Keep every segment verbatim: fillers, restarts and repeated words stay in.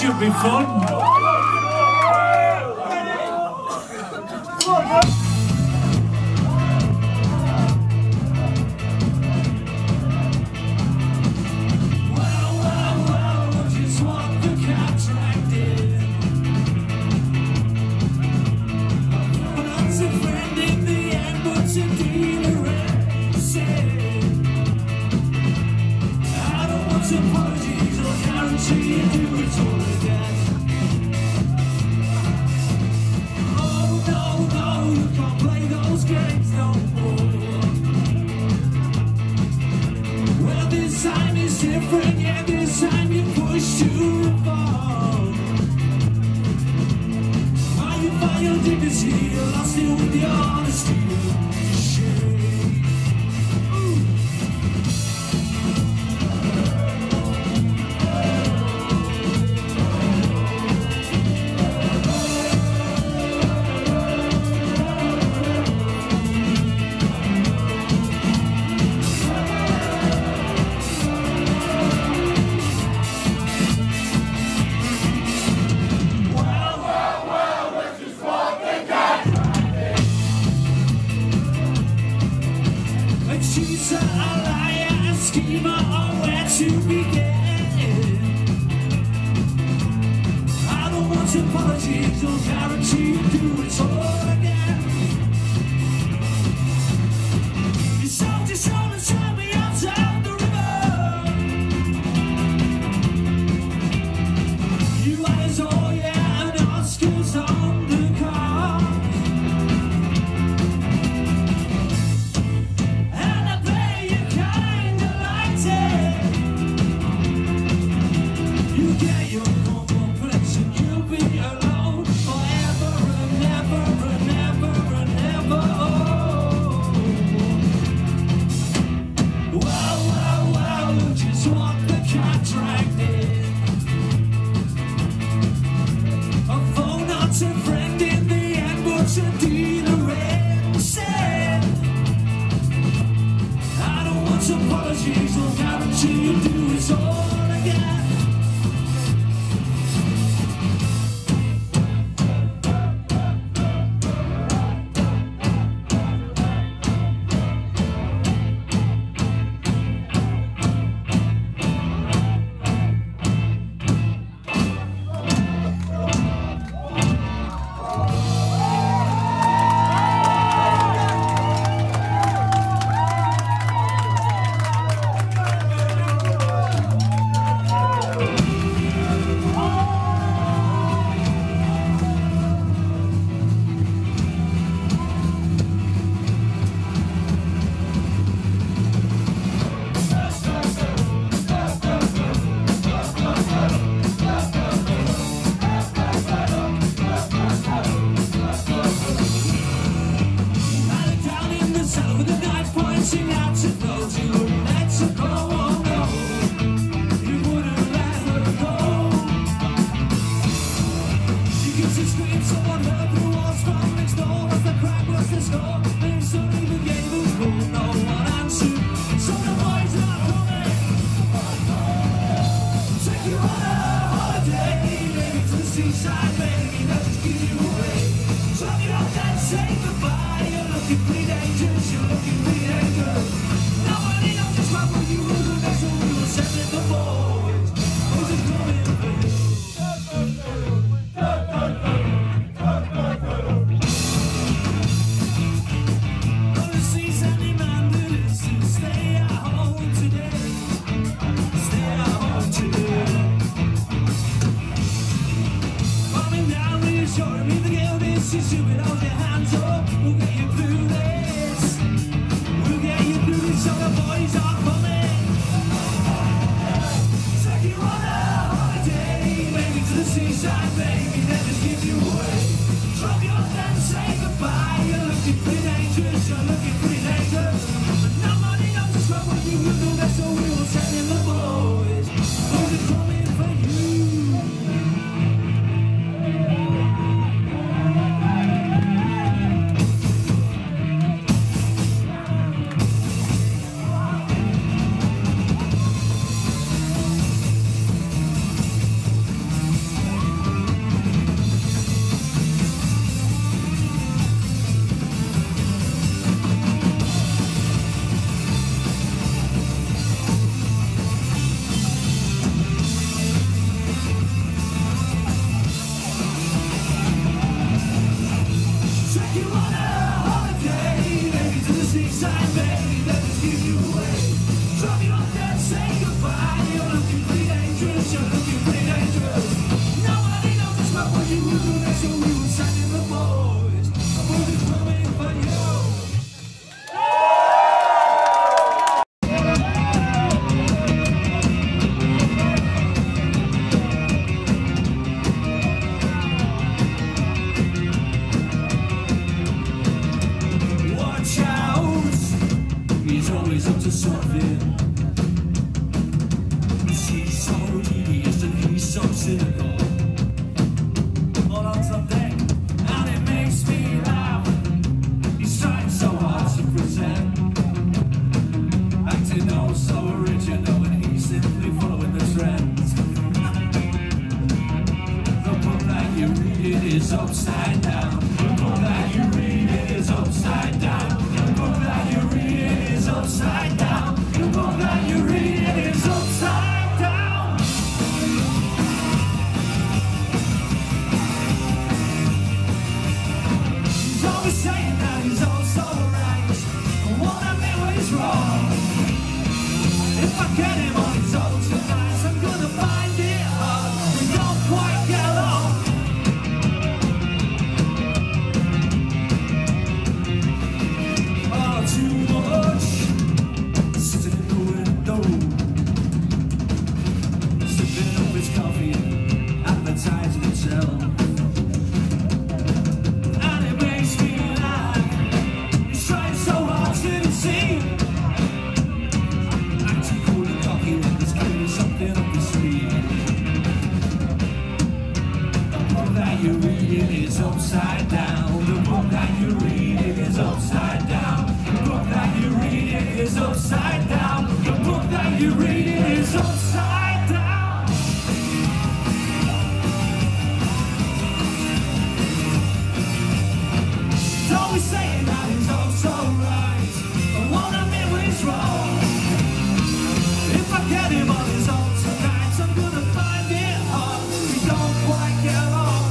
should be fun. Apologies, I'll guarantee you do it all again. Oh no, no, you can't play those games no more. Well, this time is different, yeah, this time you push too far. While you find your dignity, you're lost it with your honesty. She's a liar, a schemer, or where to begin. I don't want apologies, I'll guarantee you do it all again. You sold your soul and turned me outside the river. You eyes, oh yeah, and Oscars on the car. Apologies, I'll guarantee you do it all again. Showing me the guilt is, you should hold your hands up, we'll get you through this. he's up to something. She's so devious and he's so cynical. All on something, and it makes me laugh. He's trying so hard to pretend, acting all so original, and he's simply following the trends. The book that you read it is upside down. The book that you read it is upside down. The book that you read it is upside down. The book that you read it is upside down. He's always saying that he's also right, and what I mean when he's wrong. If I get him on his own tonight, I'm gonna find it hard. We don't quite get along. Oh, too much sitting in the window, sipping up his coffee, advertising himself. And it makes me laugh. He's trying so hard to deceive, acting cool and cocky when there's clearly something up his sleeve. The book that you read it is upside down. The book that you read it is upside down. The book that you read it is upside down. The book that you read it is upside down. He's always saying that he's also right, but what I mean when he's wrong. If I get him on his own tonight, I'm gonna find it hard. We don't quite get along.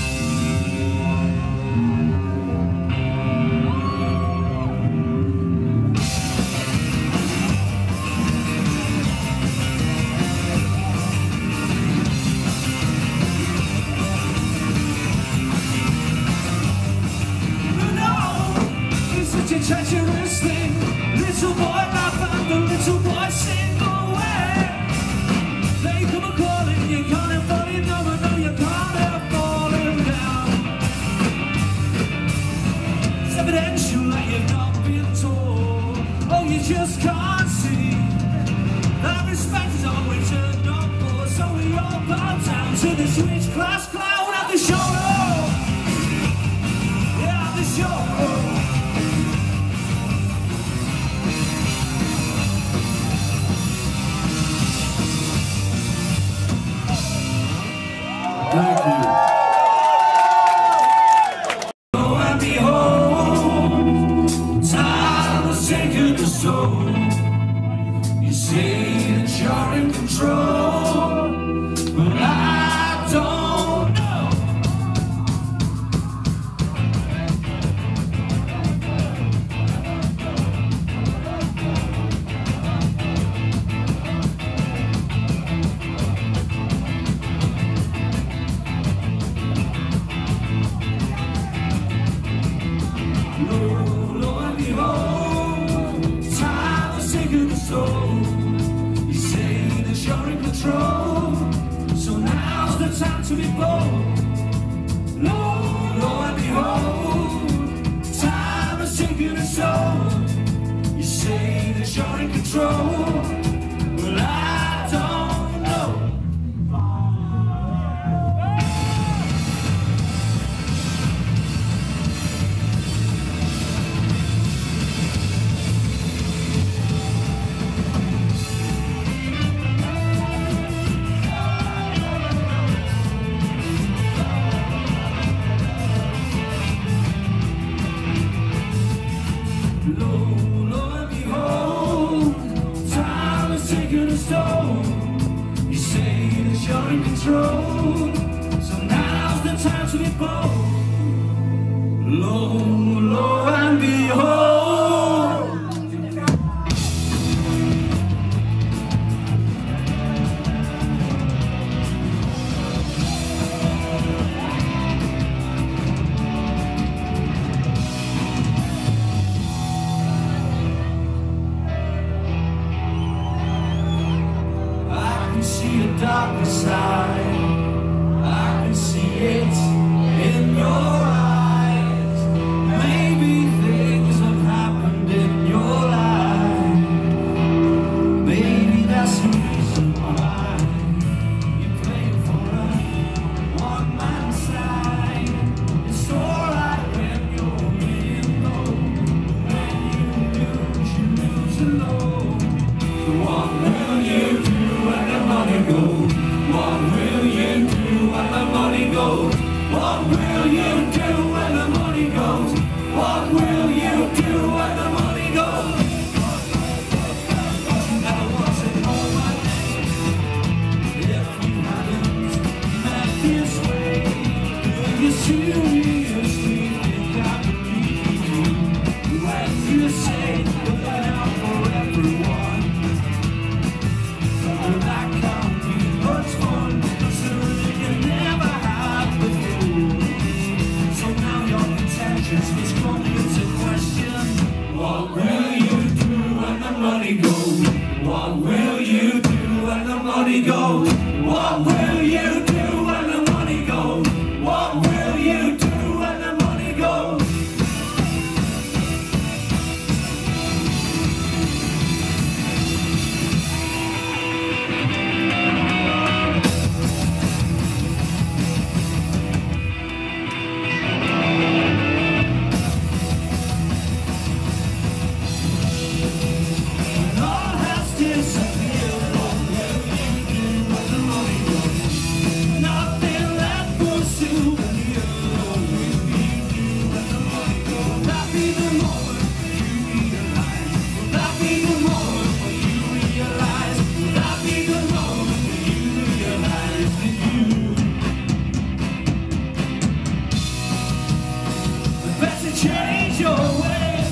You know, it's such a treacherous thing. Little boy laugh and the little boy sing away. They come a calling, you can't have fallen down, but no, you can't have fallen down. It's evidential that you've not been told. Oh, you just can't see that respect is always turned on board. So we all bow down to this rich class clown at the show. Yeah, at the show. Thank you. Lo and behold, time has taken the soul. You say that you're in control, but I don't know. Lo, lo and behold, time has taken the soul. You say that you're in control, so now's the time to be bold. Lo, lo and behold, time has taken the soul. You say that you're in control, but I don't know. Lo, lo and behold, time has taken a toll. You say that you're in control, so now's the time to be bold. Lo, lo and behold. See a darker side, I can see it in your eyes. to know. What will you do when the money goes? What will you do when the money goes? What will you do when the money goes? What will you do when the money goes? You never want to know my name if you hadn't met this way. Do you seriously think I believe you when you say you're there for everyone? Well, that can't be much fun, considering you never had before. So now your intentions is coming into question. What will you do when the money goes? What will you do when the money goes? What will you do when the money goes? What will you do when the money goes? Change your way.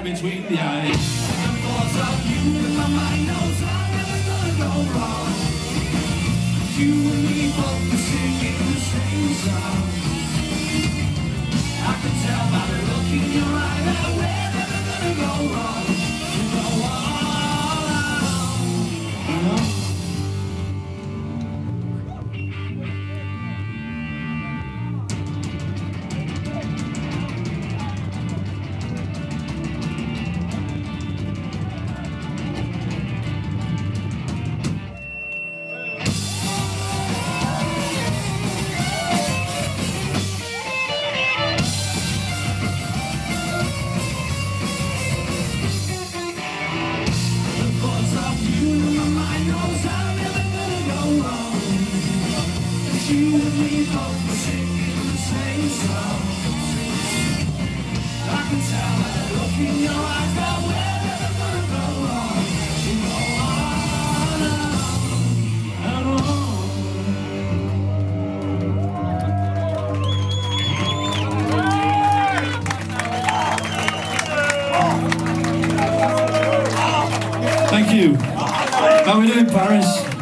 right between the eyes. The thoughts of you in my mind knows I'm never gonna go wrong. You and me both were singing the same song. I can tell by the look in your eye that we're never gonna go wrong. You go all out, you know. You and me both were singing the same song. I can tell by the look in your eyes that we're never gonna go wrong. You go on and on and on. Thank you. How are we doing, Paris?